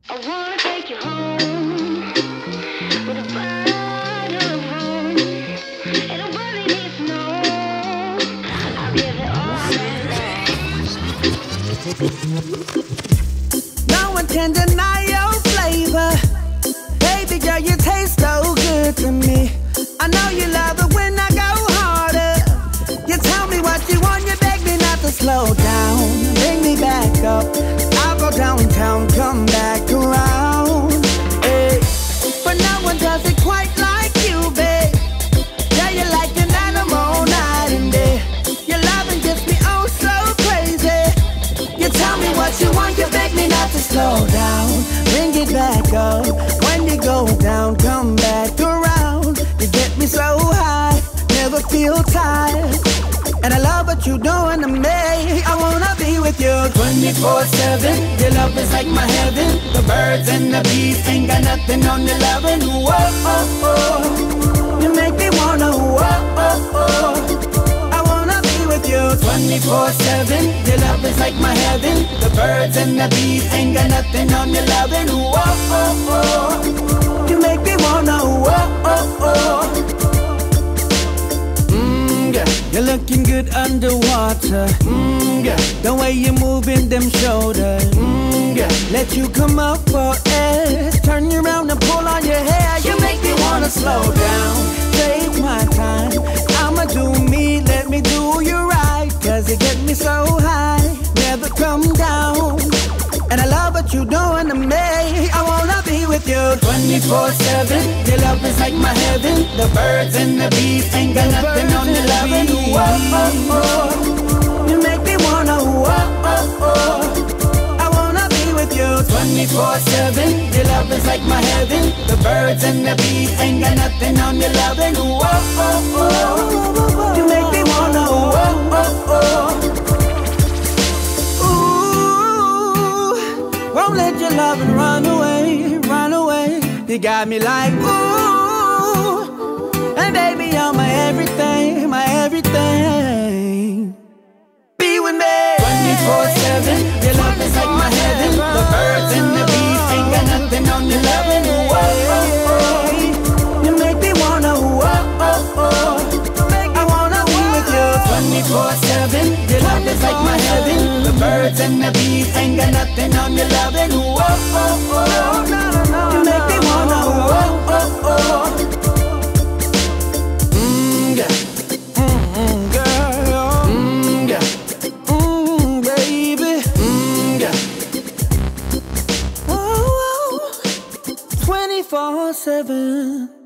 I wanna take you home with a bottle of rum. And nobody needs to know. I'll give it all. No one can deny your flavor. Baby girl, you taste so good to me. I know you love it when I go harder. You tell me what you want, you beg me not to slow down. Bring me back up. I'll go downtown, come back around. Hey. But no one does it quite like you, babe. Yeah, you're like an animal night and day. Your loving gets me oh so crazy. You tell me what you want, you beg me not to slow down. Bring it back up. When you go down, come back around. You get me so high, never feel tired. And I love what you're doing to me. I wanna be with you 24/7. Your love is like my heaven. The birds and the bees ain't got nothing on your loving. Whoa, oh, oh. You make me wanna, whoa, oh, oh. I wanna be with you 24/7. Your love is like my heaven. The birds and the bees ain't got nothing on your loving. Whoa, oh, oh. You make me wanna, whoa, oh, oh. You're looking good underwater. Yeah. The way you're moving them shoulders. Yeah. Let you come up for air. Turn you around and pull on your hair. You make me wanna slow down. Take my time. I'ma do me, let me do you right. Cause you get me so high, never come down. And I love what you're doing to me. I wanna be with you 24/7. Your love is like my heaven. The birds and the bees ain't got nothing on your loving. Whoa, oh, oh. You make me wanna, whoa, oh, oh. I wanna be with you 24/7. Your love is like my heaven. The birds and the bees ain't got nothing on your loving. Whoa, oh, oh. You make me wanna, whoa, oh, oh. Won't let your loving run away, run away. You got me like, ooh. And baby, you're my everything, my everything. Be with me 24/7. Your love is like my heaven. The birds and the bees ain't got nothing on your loving. Whoa, oh, oh. You make me wanna, whoa, oh, oh. I wanna be with you 24/7. Your love is like my heaven. The birds and the bees ain't got nothing on your loving. Whoa, oh, oh. You make me wanna, whoa, oh, oh. Yeah. Girl. Yeah. Baby. Yeah. Oh, 24/7.